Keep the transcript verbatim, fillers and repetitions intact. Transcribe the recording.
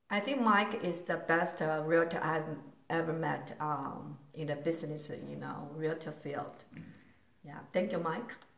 I think Mike is the best uh, realtor I've ever met um, in the business, you know, realtor field. Yeah. Thank you, Mike.